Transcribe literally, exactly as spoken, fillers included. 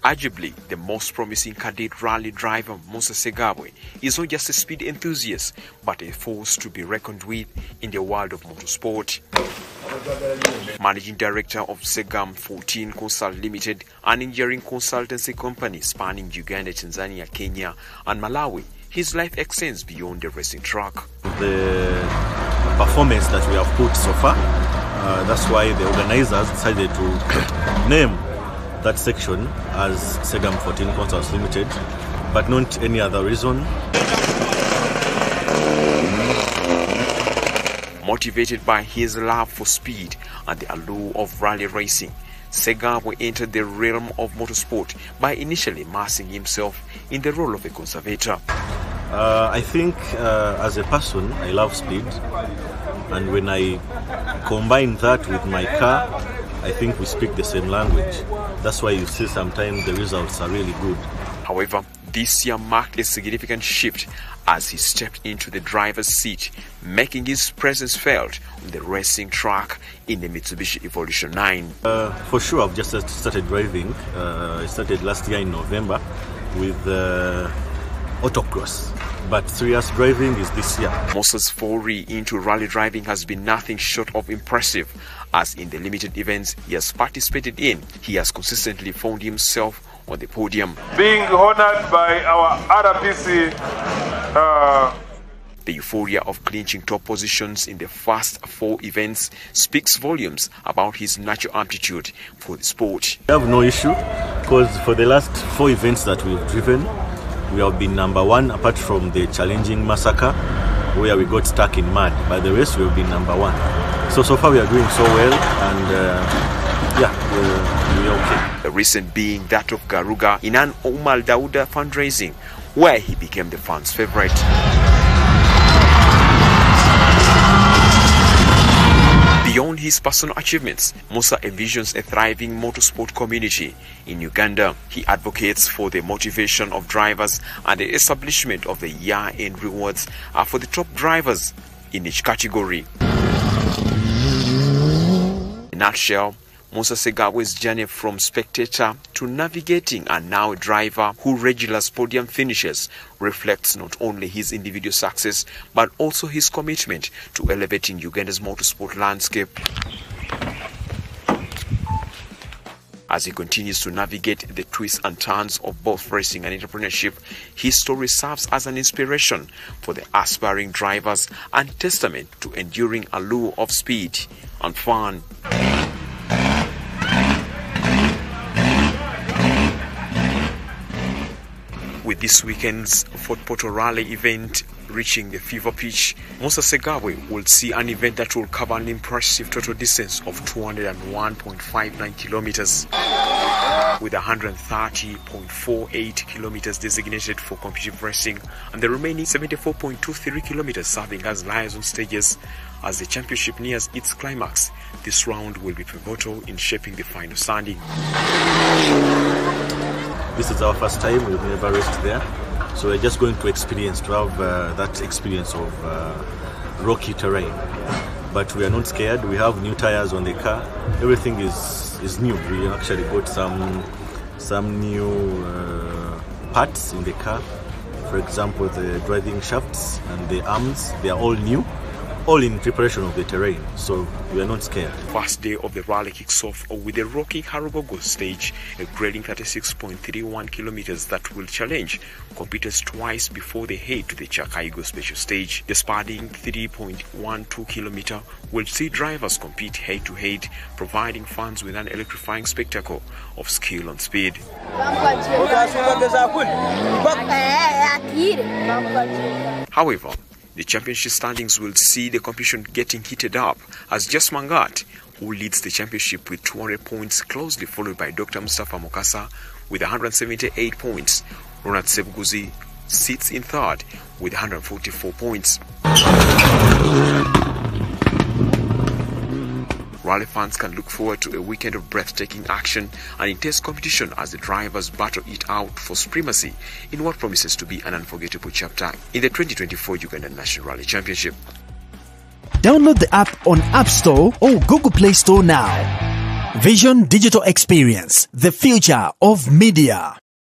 Arguably, the most promising cadet rally driver, Musa Segabwe, is not just a speed enthusiast, but a force to be reckoned with in the world of motorsport. Managing Director of Segam fourteen Consult Limited, an engineering consultancy company spanning Uganda, Tanzania, Kenya, and Malawi, his life extends beyond the racing track. The performance that we have put so far, uh, that's why the organizers decided to name that section as Segam fourteen Consults Limited, but not any other reason. Motivated by his love for speed and the allure of rally racing, Segabwe entered the realm of motorsport by initially immersing himself in the role of a conservator. Uh, I think uh, as a person, I love speed, and when I combine that with my car, I think we speak the same language. That's why you see sometimes the results are really good. However, this year marked a significant shift as he stepped into the driver's seat, making his presence felt on the racing track in the Mitsubishi Evolution nine. Uh, for sure, I've just started driving. Uh, I started last year in November with uh, autocross, but serious driving is this year. Musa's foray into rally driving has been nothing short of impressive, as in the limited events he has participated in, he has consistently found himself on the podium. Being honored by our R P C. Uh... The euphoria of clinching top positions in the first four events speaks volumes about his natural aptitude for the sport. I have no issue, because for the last four events that we've driven, we have been number one, apart from the challenging massacre where we got stuck in mud. By the rest, we have been number one. So, so far we are doing so well, and uh, yeah, we're, we're okay. The recent being that of Garuga in an Umar Dauda fundraising, where he became the fans' favorite. Beyond his personal achievements, Musa envisions a thriving motorsport community in Uganda. He advocates for the motivation of drivers and the establishment of the year-end rewards for the top drivers in each category. In a nutshell, Musa Segabwe's journey from spectator to navigating and now a driver who regulates podium finishes reflects not only his individual success but also his commitment to elevating Uganda's motorsport landscape. As he continues to navigate the twists and turns of both racing and entrepreneurship, his story serves as an inspiration for the aspiring drivers and testament to enduring allure of speed and fun. With this weekend's Fort Portal Rally event reaching the fever pitch, Musa Segabwe will see an event that will cover an impressive total distance of two hundred one point five nine kilometers, with one hundred thirty point four eight kilometers designated for competitive racing and the remaining seventy-four point two three kilometers serving as liaison stages. As the championship nears its climax, this round will be pivotal in shaping the final standing. This is our first time, we've never raced there, so we're just going to experience, to have uh, that experience of uh, rocky terrain. But we are not scared, we have new tires on the car, everything is, is new. We actually got some, some new uh, parts in the car. For example, the driving shafts and the arms, they are all new, all in preparation of the terrain, so we are not scared. First day of the rally kicks off with the rocky Harugogo stage, a grading thirty-six point three one kilometers that will challenge competitors twice before they head to the Chakaigo special stage. The spanning three point one two kilometer will see drivers compete head to head, providing fans with an electrifying spectacle of skill and speed. However, the championship standings will see the competition getting heated up, as Jess Mangat, who leads the championship with two hundred points, closely followed by Doctor Mustafa Mokasa with one hundred seventy-eight points. Ronald Sebguzi sits in third with one hundred forty-four points. Rally fans can look forward to a weekend of breathtaking action and intense competition as the drivers battle it out for supremacy in what promises to be an unforgettable chapter in the twenty twenty-four Ugandan National Rally Championship. Download the app on App Store or Google Play Store now. Vision Digital Experience, the future of media.